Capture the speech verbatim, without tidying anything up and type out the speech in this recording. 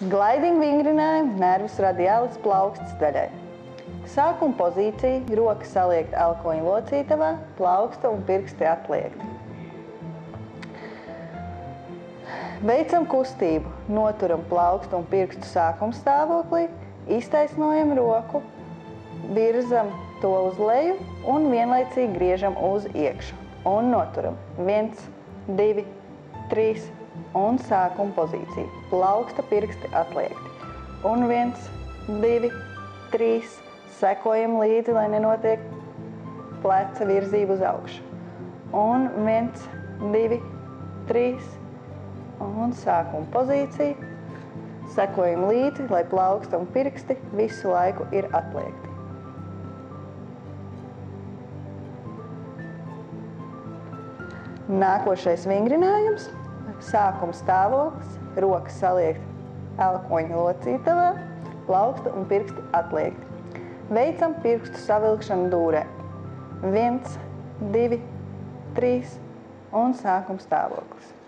Glaidīgi vingrinājumi nervus radialis plaukstas daļai. Sākuma pozīcija, roka saliekta elkoņa locītavā, plauksta un pirksti atliekti. Veicam kustību, noturam plaukstu un pirkstu sākuma stāvoklī, iztaisnojam roku, virzam to uz leju un vienlaicīgi griežam uz iekšu. Un noturam. Viens, divi, trīs un sākuma pozīcija. Plauksta pirksti atliekti. Un viens, divi, trīs. Sekojam līdzi, lai nenotiek pleca virzība uz augšu. Un viens, divi, trīs. Un sākuma pozīcija. Sekojam līdzi, lai plauksta un pirksti visu laiku ir atliekti. Nākošais vingrinājums. Sākuma stāvoklis, rokas saliekta elkoņa locītavā, plauksta un pirksti atliekti. Veicam pirkstu savilkšanu dūrē. Viens, divi, trīs un sākuma stāvoklis.